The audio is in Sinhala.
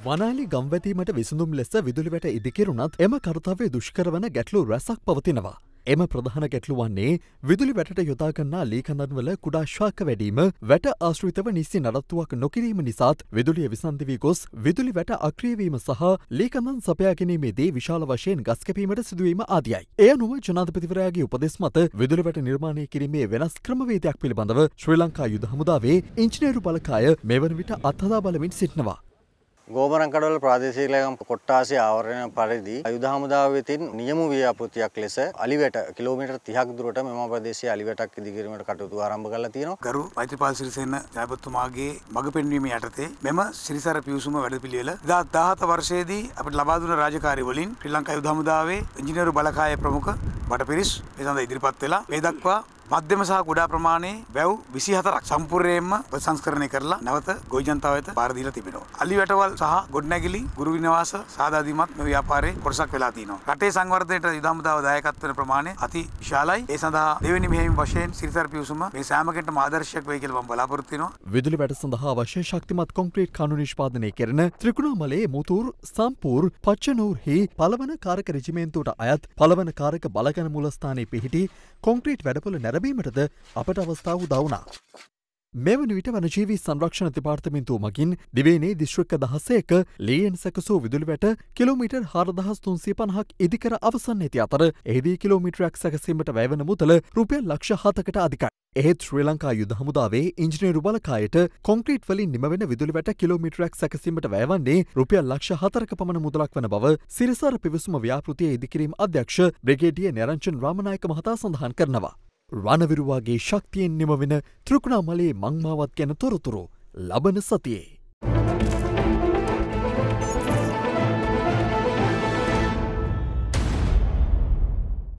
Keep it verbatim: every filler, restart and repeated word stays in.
වනාලි ගම්වැතීමට විසඳුම් ලෙස විදුලි වැට ඉදිකෙරුණත් එම කර්තව්‍ය දුෂ්කර වන ගැටලු රැසක් පවතිනවා. එම ප්‍රධාන ගැටලු වන්නේ විදුලි වැටට යොදාගන්නා ලී කඳන්වල කුඩා ශාක වැඩීම, වැට ආශ්‍රිතව නිසි නඩත්තුවක් නොකිරීම නිසාත් විදුලිය විසන්ධි වී ගොස් විදුලි වැට අක්‍රිය වීම සහ ලී කඳන් සපයා ගැනීමේදී විශාල වශයෙන් ගස් කැපීමට සිදුවීම ආදියයි. එය අනුව ජනාධිපතිවරයාගේ උපදෙස් මත විදුලි වැට නිර්මාණය කිරීමේ වෙනස් ක්‍රමවේදයක් පිළිබඳව ශ්‍රී ලංකා යුද හමුදාවේ ඉංජිනේරු බලකාය මෙවන විට අත්හදා බලමින් සිටිනවා. ගෝමරන්කඩවල ප්‍රාදේශීය ලේකම් කොට්ටාසේ ආවරණ පරිදි යුද හමුදාව වෙතින් නියම ව්‍යාපෘතියක් ලෙස අලිවැට කිලෝමීටර් තිහක් දුරට මෙම ප්‍රදේශයේ අලිවැටක් ඉදිකිරීමට කටයුතු ආරම්භ කරලා තියෙනවා. ගරු මෛත්‍රීපාල සිරිසේන ජනාධිපතිතුමාගේ මඟ පෙන්වීම යටතේ මෙම සිරිසර පිවිසුම වැඩපිළිවෙල දෙදාස් දහහත වර්ෂයේදී අපිට ලබා දුන රාජකාරි වලින් ශ්‍රී ලංකා යුද හමුදාවේ ඉංජිනේරු බලකාය ප්‍රමුඛ බටපිරිස් ඒ සඳහා ඉදිරිපත් වෙලා මේ දක්වා මධ්‍යම සහ කුඩා ප්‍රමාණයේ වැව් විසිහතරක් සම්පූර්ණයෙන්ම ප්‍රසංස්කරණය කරලා නැවත ගොවි ජනතාව වෙත බාර දීලා තිබෙනවා. අලිවැටවල් සහ ගොඩනැගිලි ගුරු විනවාස සාදාදීමත් මේ ව්‍යාපාරයේ කොටසක් වෙලා තිනවා. රටේ සංවර්ධනයට යුද හමුදාව දායකත්ව වෙන ප්‍රමාණය අති විශාලයි. ඒ සඳහා දෙවෙනි මෙහෙයුම් වශයෙන් සිරිසර පිවිසුම මේ සෑම කෙනෙක්ටම ආදර්ශයක් වෙයි කියලා මම බලාපොරොත්තු වෙනවා. විදුලි වැට සඳහා අවශ්‍ය ශක්තිමත් කොන්ක්‍රීට් කණු නිෂ්පාදනය කෙරෙන ත්‍රිකුණාමලයේ මුතූර් සම්පූර් පච්චනූර්හි පළවන කාරක රෙජිමේන්තුවට අයත් පළවන කාරක බලගන මූලස්ථානයේ පිහිටි කොන්ක්‍රීට් වැඩපොළ නැරඹීමටද අපට අවස්ථාව උදා වුණා. මෙවන විට වනජීවී සංරක්ෂණ දෙපාර්තමේන්තුව මගින් දිවයිනේ දිස්ත්‍රික්ක දහසයක ලීයෙන් සැකසූ විදුලි වැට කිලෝමීටර් හාරදහස් තුන්සිය පනහක් ඉදිකර අවසන් ඇති අතර එහිදී කිලෝමීටරයක් සැකසීමට වැයවන මුදල රුපියල් ලක්ෂ හතකට අධිකයි. එහෙත් ශ්‍රී ලංකා යුද හමුදාවේ ඉංජිනේරු බලකායට කොන්ක්‍රීට් වලින් නිමවෙන විදුලි වැට කිලෝමීටරයක් සැකසීමට වැයවන්නේ රුපියල් ලක්ෂ හතරක පමණ මුදලක් වන බව සිරිසර පිවිසුම ව්‍යාපෘතියේ ඉදිකිරීම අධ්‍යක්ෂ බ්‍රිගේඩියර් නිරංජන් රාමනායක මහතා සඳහන් කරනවා. රණවිරුවාගේ ශක්තියෙන් නිමවෙන ත්‍රිකුණාමලයේ මංමාවත් ගැන තොරතුරු ලබන සතියේ